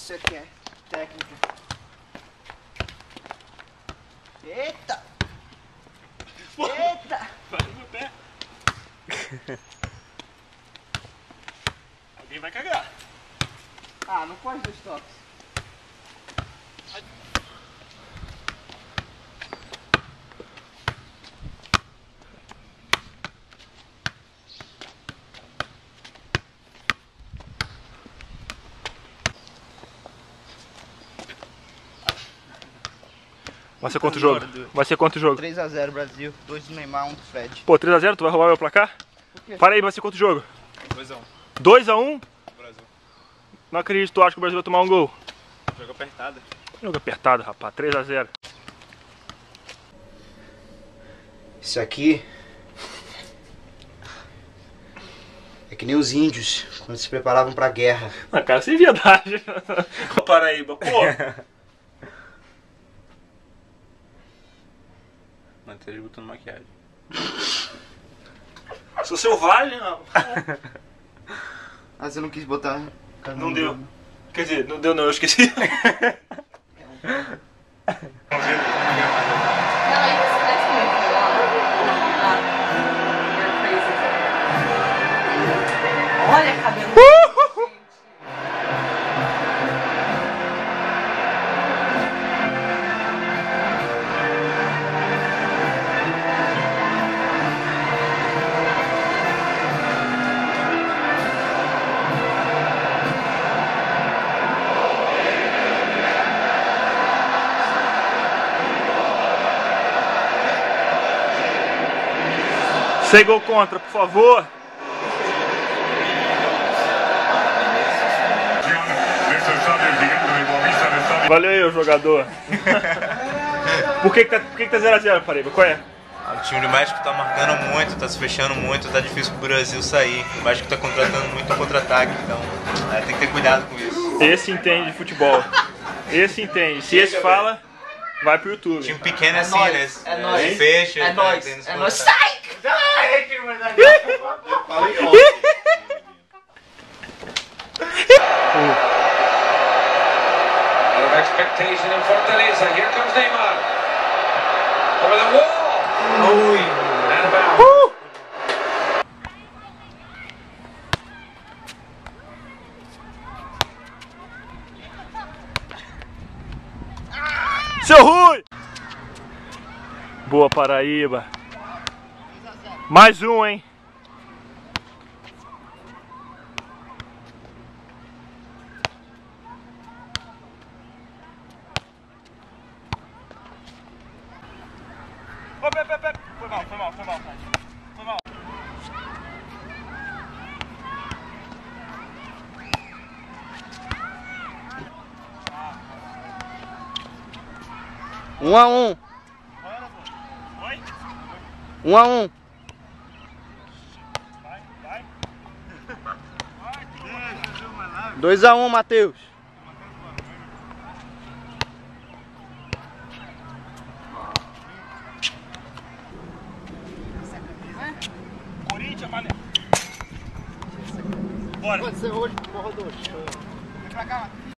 Isso aqui é técnica. Eita! Eita! Vai no meu pé. Alguém vai cagar. Ah, não pode 2 toques. Vai ser quanto o jogo? Vai ser quanto o jogo? 3 a 0 Brasil, 2 do Neymar, 1 do Fred. Pô, 3 a 0, tu vai roubar meu placar? Por quê? Para aí, vai ser quanto o jogo? 2 a 1. 2 a 1? Brasil. Não acredito, tu acha que o Brasil vai tomar um gol? Jogo apertado. Jogo apertado, rapaz, 3 a 0. Isso aqui é que nem os índios, quando se preparavam pra guerra. Na cara, sem verdade. Paraíba, pô. Manter ele botando maquiagem. Sou selvagem, não. Ah, você não quis botar? Não deu. Quer dizer, não deu não, eu esqueci. Olha, cabelo. Sem gol contra, por favor. Valeu aí, jogador. Por que tá 0 a 0, Paraíba? Qual é? O time do México tá marcando muito, tá se fechando muito, tá difícil pro Brasil sair. O México tá contratando muito contra-ataque, então tem que ter cuidado com isso. Esse entende de futebol. Esse entende. Se esse fala, vai pro YouTube. Time pequeno é assim, nóis, né? é nóis. Se fecha, É nóis, tem nos é nóis. contra- Sai! A lot of expectation in Fortaleza. Here comes Neymar. Over the wall. And about. Seu Rui! Boa, Paraíba. Mais um, hein? Ô, Pepe. Foi mal. Foi mal. 1 a 1. Oi? 1 a 1. Vai. 2 a 1, Matheus. Corinthians, mané. Bora. Pode ser hoje, porra, 2. Vem pra cá.